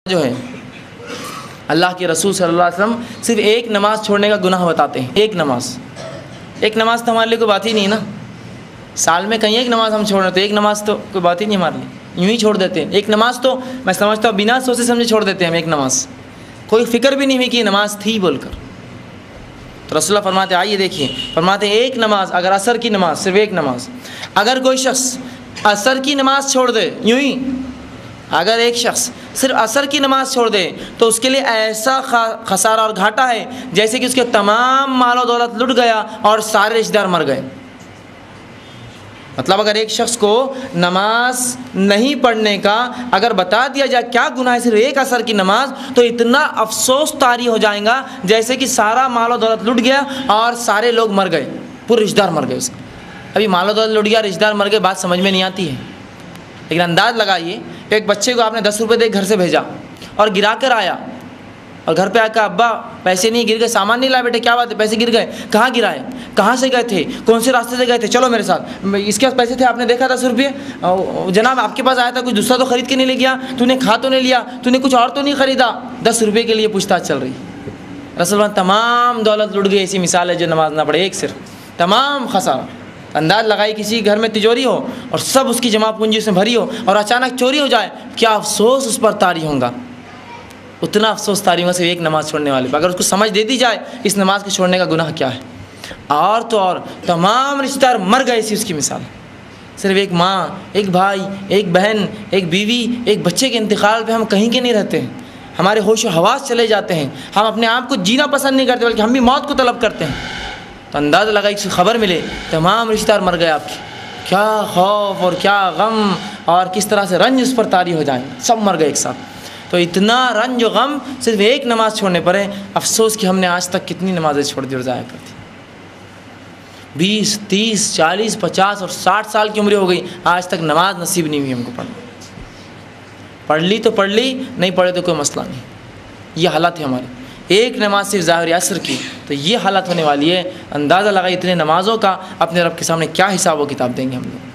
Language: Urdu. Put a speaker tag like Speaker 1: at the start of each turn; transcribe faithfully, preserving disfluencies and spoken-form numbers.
Speaker 1: جو ہے اللہ کے رسول صلی اللہ علیہ وسلم صرف ایک نماز چھوڑنے کا گناہ بتاتے ہیں. ایک نماز ایک نماز تو ہمارے لیے کوئی بات ہی نہیں نا. سال میں کہیں ایک نماز ہم چھوڑ رہے تو ایک نماز تو کوئی بات ہی نہیں ہمارے لیے, یوں ہی چھوڑ دیتے ہیں. ایک نماز تو میں سمجھتا ہوں بنا سوچے سمجھے چھوڑ دیتے ہیں ہم. ایک نماز کوئی فکر بھی نہیں ہوئی کہ یہ نماز تھی بول کر. تو رسول اللہ فرماتے آئیے دیکھیے, فرماتے ہیں ایک نماز, اگر عصر کی نماز, صرف ایک نماز, اگر کوئی شخص عصر کی نماز چھوڑ دے, یوں ہی اگر ایک شخص صرف عصر کی نماز چھوڑ دے تو اس کے لیے ایسا خسارہ اور گھاٹا ہے جیسے کہ اس کے تمام مال و دولت لٹ گیا اور سارے رشتہ دار مر گئے. مطلب اگر ایک شخص کو نماز نہیں پڑھنے کا اگر بتا دیا جائے کیا گناہ ہے صرف ایک عصر کی نماز, تو اتنا افسوس طاری ہو جائے گا جیسے کہ سارا مال و دولت لٹ گیا اور سارے لوگ مر گئے, پورے رشتہ دار مر گئے اس کے. ابھی مال و دولت لٹ گیا, رشتہ دار مر گئے, بات سمجھ میں نہیں آتی ہے. لیکن انداز لگائیے, ایک بچے کو آپ نے دس روپے دے گھر سے بھیجا اور گرا کر آیا, اور گھر پہ آ کر ابا پیسے نہیں, گر گئے, سامان نہیں لایا بیٹے, کیا بات ہے, پیسے گر گئے, کہاں گرائے, کہاں سے گئے تھے, کون سے راستے سے گئے تھے, چلو میرے ساتھ, اس کے پاس پیسے تھے آپ نے دیکھا دس روپئے, جناب آپ کے پاس آیا تھا, کچھ دوسرا تو خرید کے نہیں لے گیا, تو نے کھا تو نہیں لیا, تو نے کچھ اور تو نہیں خریدا, دس روپئے کے لیے پوچھ تاچھ چل رہی. رسول اللہ تمام دولت لٹ گئی. ایسی مثال ہے جو نماز نہ پڑھے, ایک صرف تمام خسارہ. انداز لگائی کسی گھر میں تجوری ہو اور سب اس کی جمع پونجی اس میں بھری ہو اور اچانک چوری ہو جائے, کیا افسوس اس پر طاری ہوگا. اتنا افسوس طاری ہوگا صرف ایک نماز چھوڑنے والے پر. اگر اس کو سمجھ دے دی جائے اس نماز کے چھوڑنے کا گناہ کیا ہے, اور تو اور تمام رشتہ دار مر گئے. اسی اس کی مثال, صرف ایک ماں, ایک بھائی, ایک بہن, ایک بیوی, ایک بچے کے انتقال پہ ہم کہیں کے نہیں رہتے ہیں. ہمارے ہوش و حواس چلے جاتے ہیں, ہم اپنے آپ کو جینا پسند نہیں کرتے بلکہ ہم بھی موت کو طلب کرتے ہیں. تو اندازہ لگائی کہ خبر ملے تمام رشتہ دار مر گئے آپ کی, کیا خوف اور کیا غم اور کس طرح سے رنج اس پر طاری ہو جائیں, سب مر گئے ایک ساتھ. تو اتنا رنج و غم صرف ایک نماز چھوڑنے پر ہے. افسوس کہ ہم نے آج تک کتنی نمازیں چھوڑ دی اور ضائع کر دی. بیس تیس چالیس پچاس اور ساٹھ سال کی عمر ہو گئی, آج تک نماز نصیب نہیں ہوئی ہم کو پڑھنا. پڑھ لی تو پڑھ لی, نہیں پڑھے تو کوئی مسئلہ نہیں. یہ حالت ہے ہماری. ایک نماز صرف ظاہر عصر کی, تو یہ حالت ہونے والی ہے. اندازہ لگا اتنے نمازوں کا اپنے رب کے سامنے کیا حساب و کتاب دیں گے ہم لوگ.